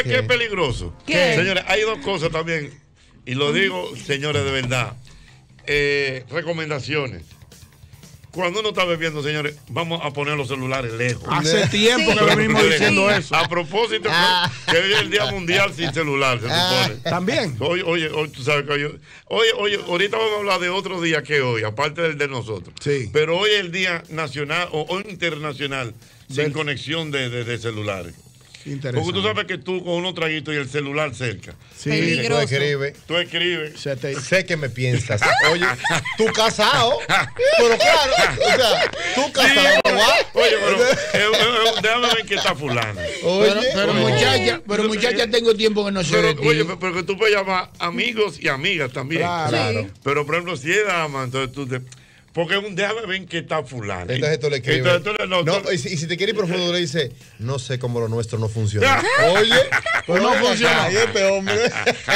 qué es peligroso? ¿Qué? Señores, hay dos cosas también, y lo digo, señores, de verdad. Recomendaciones. Cuando uno está bebiendo, señores, vamos a poner los celulares lejos. Hace tiempo que venimos diciendo eso. A propósito, que hoy es el Día Mundial sin celular, se supone. También. Oye, tú sabes que oye, ahorita vamos a hablar de otro día que hoy, aparte del de nosotros. Sí. Pero hoy es el Día Nacional o internacional sin conexión de celulares. Porque tú sabes que tú con unos traguitos y el celular cerca. Sí, tú escribes. Tú escribes. Sé que me piensas. Oye, tú casado. Pero claro, o sea, tú casado. Oye, pero déjame ver que está fulana. Pero muchacha, tengo tiempo que no sé de ti. Oye, pero que tú puedes llamar amigos y amigas también. Claro. Sí. Pero por ejemplo, si es dama, entonces tú te... Porque déjame ver que está fulano. Entonces tú le escribes. Y si te quiere ir profundo, le dice, no sé cómo lo nuestro no funciona. Oye, pues no funciona. Y este hombre.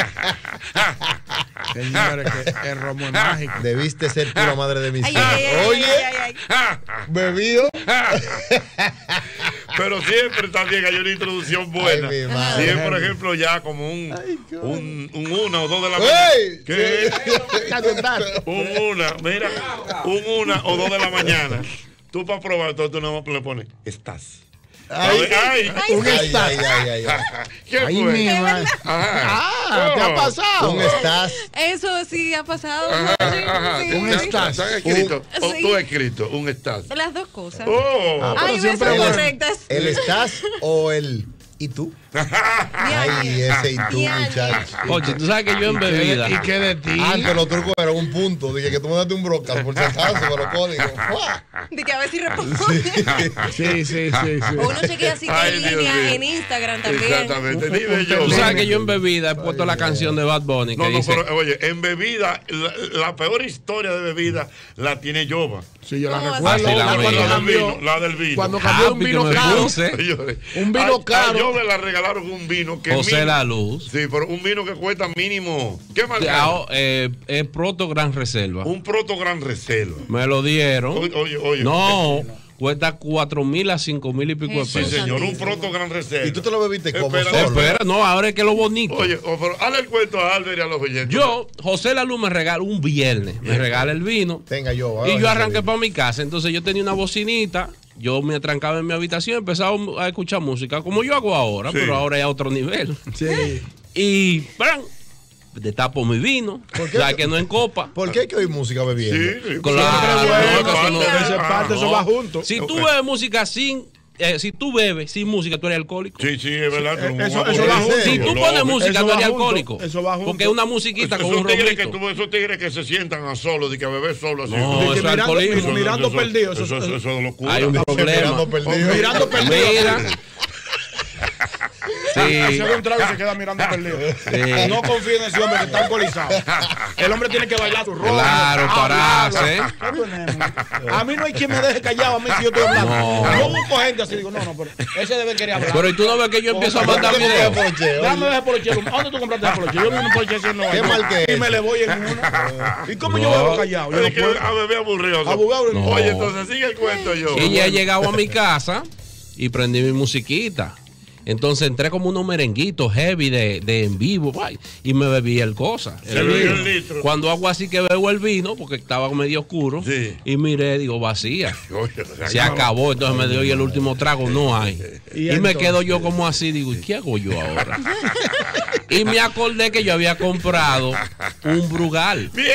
Señores, que el romo es mágico. Debiste ser tú la madre de mis hijos. Oye, bebido. Pero siempre también hay una introducción buena. Si es, por ejemplo, ya como un 1 o 2 de la mañana. ¿Qué? Mira, un 1 o 2 de la mañana. Tú para probar, tú no le pones, estás. Un estás. ¿Qué fue? ¿Te ha pasado? Un estás. Eso sí ha pasado. Un estás. ¿Estás escrito? O tú escrito, un estás. Las dos cosas. Pero siempre son correctas. ¿El estás o el y tú? Ay, ese y tú, muchacho. Oye, tú sabes que yo en bebida. ¿Y qué de ti? Antes los trucos eran un punto. Dije que tú me daste un broadcast por si acaso, pero código. De que a ver si responde. Sí. O uno se queda así en línea en Instagram también. Exactamente. Dime yo. Tú sabes que yo en bebida he puesto la canción de Bad Bunny que dice. Pero, oye, en bebida, la peor historia de bebida la tiene Yoba. Sí, yo la recuerdo. La del vino. Cuando cambió un vino caro. Un vino caro. Yo me la regalaron un vino que José La Luz. Sí, pero un vino que cuesta mínimo. ¿Qué marca? Es Proto Gran Reserva. Un Proto Gran Reserva. Me lo dieron. Oye. No. Cuesta 4.000 a 5.000 y pico de pesos. Sí, señor, un Proto Gran Reserva. ¿Y tú te lo bebiste como Espera, no, ahora es que lo bonito. Oye, pero hazle el cuento a Albert y a los oyentes. Yo, José Lalu me regala un viernes, me regala el vino. Tenga yo. Y yo arranqué para mi casa. Entonces yo tenía una bocinita. Yo me trancaba en mi habitación, empezaba a escuchar música, como yo hago ahora, pero ahora es a otro nivel. Sí. Y, ¡pran! Destapo mi vino, ya que no en copa. ¿Por qué hay que oír música bebiendo? Sí, parte eso va junto. Si tú bebes música si tú bebes sin música, tú eres alcohólico. Sí, es verdad. Eso va junto. Si tú pones música, tú eres alcohólico. Eso va junto. Porque es una musiquita con un romito. Esos tigres que se sientan a solo, de que a beber solo así. No, eso es alcoholismo. Mirando perdido. Eso es locura. Hay un problema. Mirando perdido. Mira. Sí. Se ve un trago y se queda mirando perdido. Sí. No confíen en ese hombre que está alcoholizado. El hombre tiene que bailar su ropa. Claro, pararse. A mí no hay quien me deje callado a mí si yo estoy hablando. No. Yo busco gente así, digo, no, pero ese debe querer hablar. Pero ¿y tú no ves que yo empiezo a mandar videos? Dame ese poloche. ¿Dónde tú compraste ese poloche? Yo vi un poloche en Nueva York. ¿Qué mal que es? Y me le voy en una. ¿Y cómo yo bebo callado? Yo no puedo. A beber aburrido. Oye, entonces sigue el cuento yo. Y ya he llegado a mi casa y prendí mi musiquita. Entonces entré como unos merenguitos heavy de en vivo y me bebí el cosa. El litro. Cuando hago así que bebo el vino, porque estaba medio oscuro, y miré, digo, vacía. Se acabó, entonces me dio y el último trago no hay. Y me quedo yo como así, digo, ¿y qué hago yo ahora? Y me acordé que yo había comprado un Brugal. ¡Bien!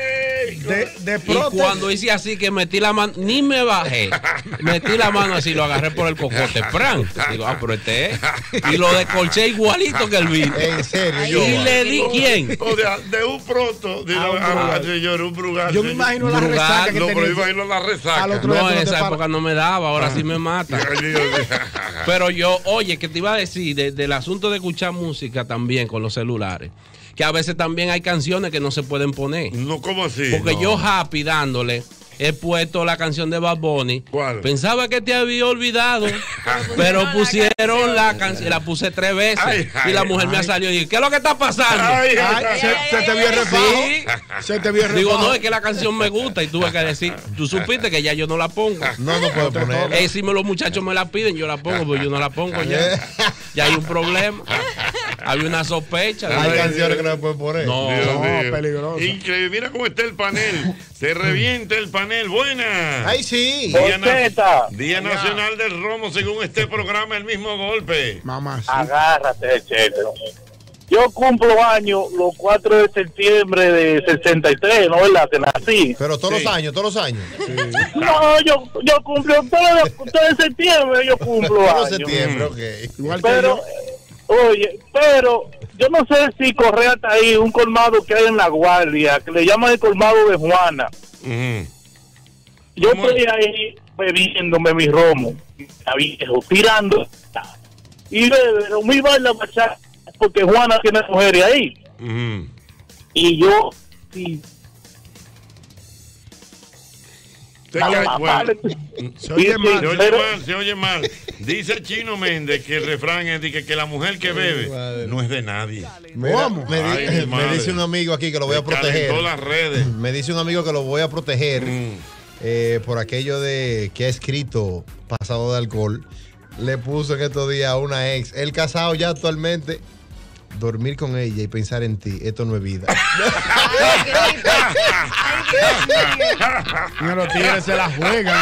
Y cuando hice así que metí la mano, ni me bajé, metí la mano así, lo agarré por el cocote, ¡pran! Digo, pero este es. Y lo descolché igualito que el vino. En serio. Y le di quién. O sea, de un Proto, señor, un Brugal. Yo me imagino la resaca que tenía. No, pero imagino la resaca. No, en esa época no me daba, ahora sí me mata. Pero yo, oye, que te iba a decir del asunto de escuchar música también con los celulares. Que a veces también hay canciones que no se pueden poner. No, ¿cómo así? Porque yo happy dándole he puesto la canción de Bad Bunny. ¿Cuál? Pensaba que te había olvidado, pero pusieron la canción, la puse 3 veces y la mujer me salió y dije, ¿qué es lo que está pasando? Se te vio el refajo. Se te vio el refajo. Digo, no, es que la canción me gusta y tuve que decir, tú supiste que ya yo no la pongo. No puedo poner. Si los muchachos me la piden, yo la pongo, pero yo no la pongo ya. Ya hay un problema. Había una sospecha. Hay canciones que no se pueden poner. No, peligroso. Increíble. Mira cómo está el panel. Se revienta el panel. Buena. Ay, sí. Día Nacional del Romo, según este programa, el mismo golpe. Mamá, sí. Agárrate, Cheto. Yo cumplo años los 4 de septiembre de 63, ¿no? ¿Verdad? Que nací. Pero todos los años. Sí. No, yo cumplo todo de septiembre, yo cumplo años. Septiembre, ok. Igual Pero, pero yo no sé si Correa está ahí, un colmado que hay en La Guardia, que le llaman el colmado de Juana. Yo estoy ahí bebiéndome mi romo, viejo, tirando. Y bebe, me iba a la bachata, porque Juana tiene mujeres ahí. Y yo, sí. Se oye mal. Dice Chino Méndez que el refrán es de que la mujer que bebe no es de nadie. ¿Cómo? Me dice un amigo aquí que lo voy a proteger. Las redes. Me dice un amigo que lo voy a proteger por aquello de que ha escrito pasado de alcohol. Le puso en estos días a una ex, él casado ya actualmente. Dormir con ella y pensar en ti, esto no es vida. No, los tigres se la juegan.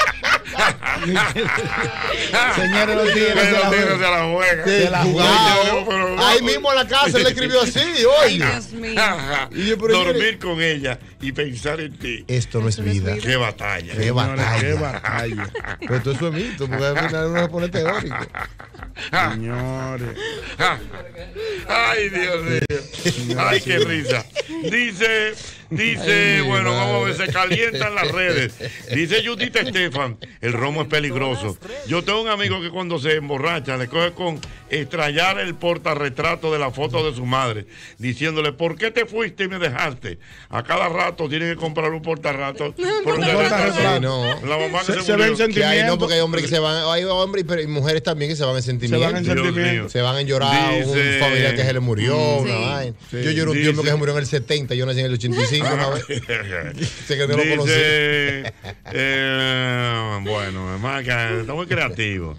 Señores, los tigres se la juegan. Se la jugaron. Ahí mismo en la casa le escribió así, oye. Y yo, dormir con ella y pensar en ti. Esto no es vida. Qué batalla. Qué batalla. Pero esto es mito, porque al final uno se pone teórico. Señores. Ay, Dios mío. Ay, qué risa. Dice, bueno, vamos a ver, se calientan las redes. Dice Judith Estefan, el romo es peligroso. Yo tengo un amigo que cuando se emborracha le coge con estrellar el portarretrato de la foto de su madre, diciéndole, ¿por qué te fuiste y me dejaste? A cada rato tienen que comprar un portarretrato. No. La mamá que se ven sentimientos. No, porque hay hombres que se van, hay hombres y mujeres también que se van en sentimientos. Se van a llorar, un familiar que se le murió, una vaina. Yo lloré un tiempo que se murió en el 70, yo nací en el 85 una vez. Sé que no lo conocí. Bueno, está muy creativo.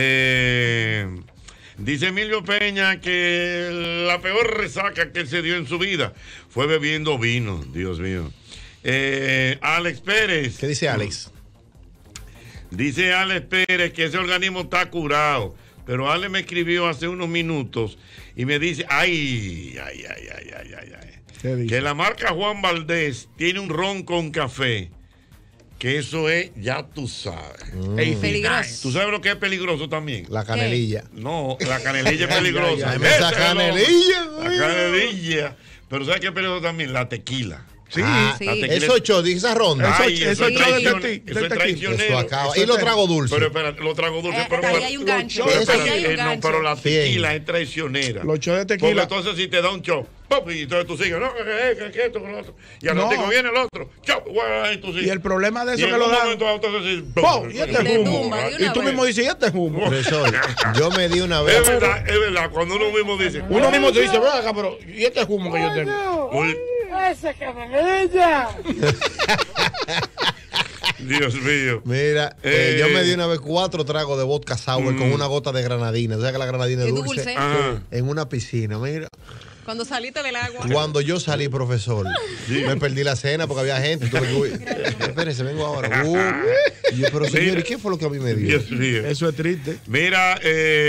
Dice Emilio Peña que la peor resaca que él se dio en su vida fue bebiendo vino. Dios mío. Alex Pérez. ¿Qué dice Alex? Dice Alex Pérez que ese organismo está curado. Pero Alex me escribió hace unos minutos y me dice, ay. Que la marca Juan Valdés tiene un ron con café. Que eso es, ya tú sabes. Peligroso. ¿Tú sabes lo que es peligroso también? La canelilla. No, la canelilla es peligrosa. Esa canelilla. La canelilla. Pero ¿sabes qué es peligroso también? La tequila. Sí, eso hecho, dice esa ronda. Eso es traicionero. Eso acaba. Y lo trago dulce. Pero espera, lo trago dulce. Ahí hay un gancho. Pero la tequila es traicionera. Los shows de tequila. Porque entonces si te da un show, y entonces tú sigues, no, que esto, con lo otro. Y al ratito viene el otro, y tú sigues. Y el problema de eso que lo dan. Y este humo. Y tú mismo dices, y este humo. Profesor, yo me di una vez. Es verdad, cuando uno mismo dice. Uno mismo se dice, acá, pero ¿y este humo que yo tengo? ¡Esa canelilla! Dios mío. Mira, yo me di una vez 4 tragos de vodka sour con una gota de granadina. O sea que la granadina es dulce. En una piscina, mira. Cuando saliste del agua. Cuando yo salí, profesor, me perdí la cena porque había gente. Espérense, vengo ahora. Y yo, pero señor, ¿y qué fue lo que a mí me dio? Dios mío. Eso es triste. Mira,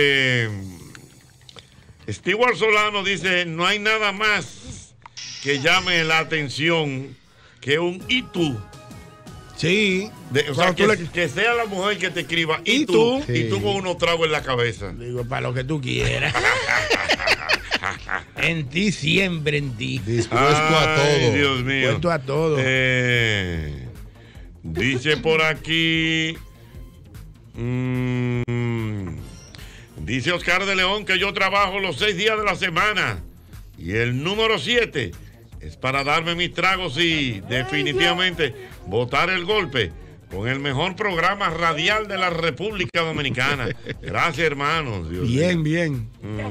Stewart Solano dice, no hay nada más que llame la atención que un ¿y tú? Sí. O sea, que sea la mujer que te escriba ¿y tú? Sí. Y tú con unos tragos en la cabeza. Digo, para lo que tú quieras. En ti, siempre en ti. Dispuesto a todo. Dios mío. Dispuesto a todo. Dice por aquí. Dice Oscar de León que yo trabajo los 6 días de la semana. Y el número 7 es para darme mis tragos y definitivamente botar el golpe con el mejor programa radial de la República Dominicana. Gracias, hermanos. Dios bien, mío. bien.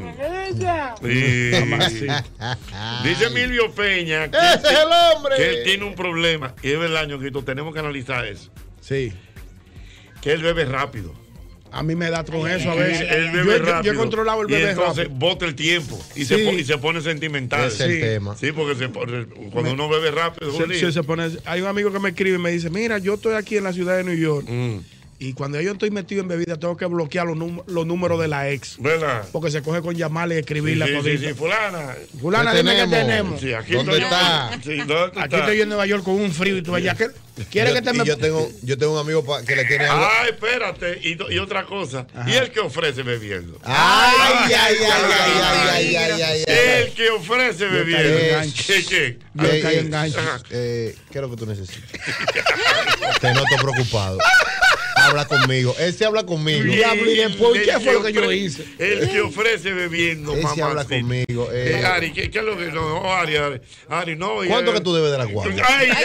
Sí. Dice Emilio Peña que, ¡ese es el hombre! Que él tiene un problema. Y es verdad, Ñonguito, tenemos que analizar eso. Sí. Que él bebe rápido. A mí me da con eso a Sí, veces. él bebe rápido. Yo he controlado el bebé y entonces rápido. bota el tiempo y, Sí. se pone sentimental. Ese es el tema. Sí, porque cuando uno bebe rápido, es un lío. Se pone, hay un amigo que me escribe y me dice, mira, yo estoy aquí en la ciudad de New York y cuando yo estoy metido en bebida tengo que bloquear los números de la ex. ¿Verdad? Porque se coge con llamarle y escribirla Sí, todita. sí, fulana. Fulana, dime qué tenemos. Sí, aquí ¿Dónde estoy está? Sí, ¿dónde tú Aquí estás? estoy yo en Nueva York con un frío y tú allá. ¿Quieres que te me... yo tengo un amigo que le tiene algo. Ah, espérate. Y otra cosa. ¿Y el que ofrece bebiendo? Ay, ay, ay, ay. El que ofrece bebiendo. ¿Qué? Yo caí en gancho. ¿Qué es lo que tú necesitas? Te noto preocupado. Habla conmigo. Él sí habla conmigo. Diablo, y después, ¿qué fue lo que yo hice? El que ofrece bebiendo, Él sí mamá. habla conmigo. Ari, ¿qué es lo que no? Ari, no. ¿Cuánto que tú debes de la guardia?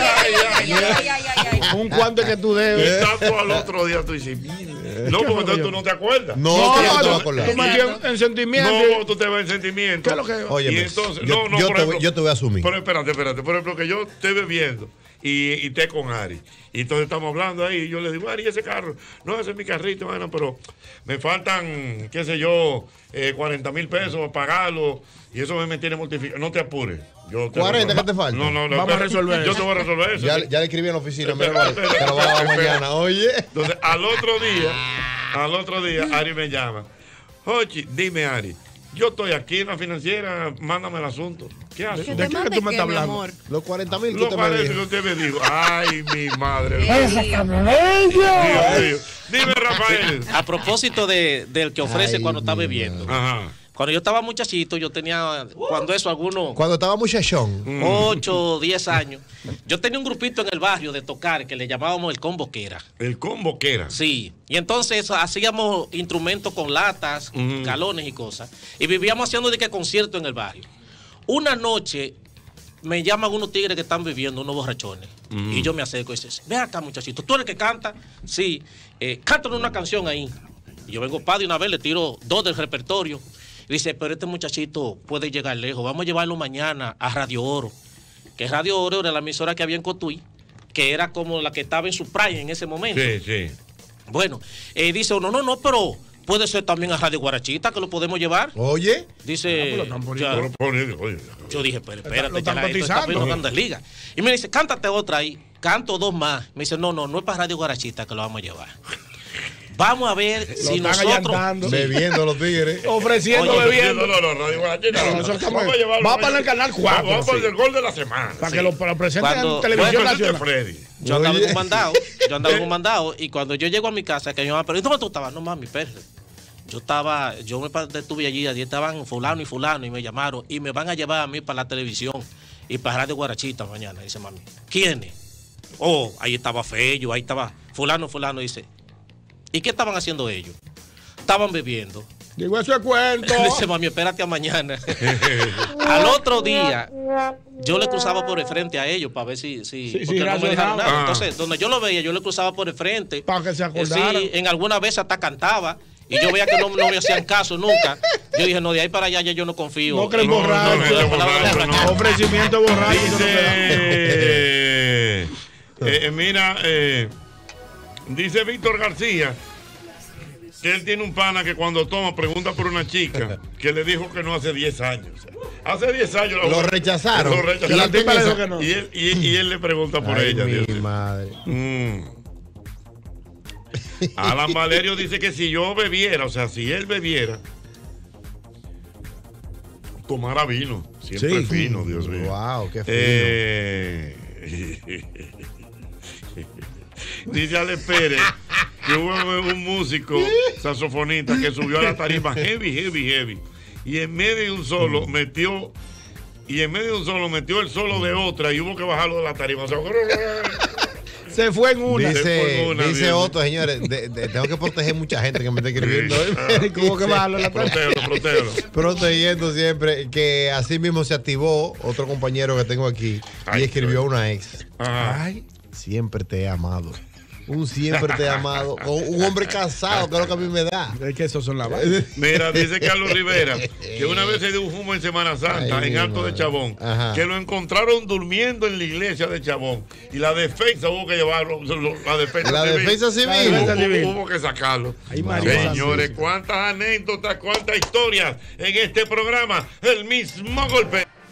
Ay. Un cuánto que tú debes. Y tanto al otro día tú dices, no, porque entonces tú no te acuerdas. No, No, que yo te voy a tú acordar. me tienes en sentimiento. No, tú te vas en sentimiento. ¿Qué es lo que- Oye, y entonces, yo te voy a asumir. Pero espérate. Por ejemplo, que yo esté bebiendo y esté con Ari. Y entonces estamos hablando ahí y yo le digo, Ari, ese carro, no, ese es mi carrito, bueno, pero me faltan, qué sé yo, 40,000 pesos para pagarlo. Y eso me tiene mortificado. No te apures. 40, ¿qué te falta? No, Vamos a resolver Yo eso. te voy a resolver eso. Ya ¿sí? le escribí en la oficina. Espera, Mira, te lo voy a dar mañana. Oye. Entonces, al otro día, Ari me llama. Jochi, dime, Ari, yo estoy aquí en la financiera, mándame el asunto. ¿Qué haces? ¿De qué tú me estás hablando? Los 40,000 que Lo usted me parece dijo. que usted me dijo. Ay, mi madre. Dios Dios mío. Dime, Rafael. A propósito del que ofrece Ay, cuando está mi bebiendo. Ajá. Cuando yo estaba muchachito, yo tenía, cuando eso, algunos Cuando estaba muchachón. 8 o 10 años, yo tenía un grupito en el barrio de tocar que le llamábamos el Conboquera. El combo que era. Sí, y entonces hacíamos instrumentos con latas, galones y cosas, y vivíamos haciendo de que concierto en el barrio. Una noche me llaman unos tigres que están bebiendo, unos borrachones, y yo me acerco y dice, ven acá muchachito, ¿tú eres el que canta? Sí, cántame una canción ahí. Y yo vengo para de una vez, le tiro 2 del repertorio. Y dice, pero este muchachito puede llegar lejos, vamos a llevarlo mañana a Radio Oro, que Radio Oro era la emisora que había en Cotuí, que era como la que estaba en su prime en ese momento. Sí. Bueno, dice uno, no, pero puede ser también a Radio Guarachita, que lo podemos llevar. Oye. Dice, ya, Oye, yo dije, pero espérate, Lo están ya esto está cotizando. viendo Grandes Ligas. Y me dice, cántate otra ahí, canto 2 más. Me dice, no es para Radio Guarachita que lo vamos a llevar. Vamos a ver si están nosotros... allantando. Bebiendo los tigres. Ofreciendo, Oye, bebiendo. No, Radio Guarachita. No, nosotros estamos- Vamos a llevarlo. va para el canal 4, Vamos para sí. el gol de la semana. Para que lo presenten Cuando- en televisión Bueno, nacional. Freddy. Yo andaba en Oye. un mandado, y cuando yo llego a mi casa, que mi mamá, pero ¿y dónde tú estabas? No, mami, perro. Yo me detuve allí estaban fulano y me llamaron y me van a llevar a mí para la televisión y para Radio Guarachita mañana, dice mami. ¿Quiénes? Oh, ahí estaba Fello, ahí estaba fulano, dice. ¿Y qué estaban haciendo ellos? Estaban bebiendo. Digo, eso es cuento. Dice mami, espérate a mañana. Al otro día, yo le cruzaba por el frente a ellos para ver si porque no me dejaron razonaban. nada. Entonces, donde yo lo veía, yo le cruzaba por el frente. Para que se acordaran. Sí, en alguna vez hasta cantaba. Y yo veía que no me hacían caso nunca. Yo dije, no, de ahí para allá ya yo no confío. No, que el borracho. no. Ofrecimiento borracho. eso no me da. Mira, dice Víctor García que él tiene un pana que cuando toma pregunta por una chica que le dijo que no hace 10 años. Hace 10 años Lo rechazaron. Lo rechazaron. Y la tipa le dijo que no. Y él le pregunta por Ay, ella. Dios mi mío. madre. Alan Valerio dice que si yo bebiera, o sea, si él bebiera, tomara vino. Siempre Sí. fino, Dios mío. Wow, qué Dice Ale Pérez que hubo un músico saxofonista que subió a la tarima heavy. Y en medio de un solo metió el solo de otra y hubo que bajarlo de la tarima. O sea, Se fue en una. Dice Otto, señores, tengo que proteger mucha gente que me está escribiendo. ¿Cómo que bajarlo la protégelo. Protegiendo siempre que así mismo se activó otro compañero que tengo aquí y escribió a una ex. Ajá. Ay, siempre te he amado. un siempre te he amado, o un hombre casado, que es lo que a mí me da. Es que esos son las vainas. Mira, dice Carlos Rivera que una vez se dio un fumo en Semana Santa en Alto de Chabón, que lo encontraron durmiendo en la iglesia de Chabón y la defensa hubo que llevarlo, la defensa civil hubo que sacarlo. Señores, cuántas anécdotas, cuántas historias en este programa, el mismo golpe.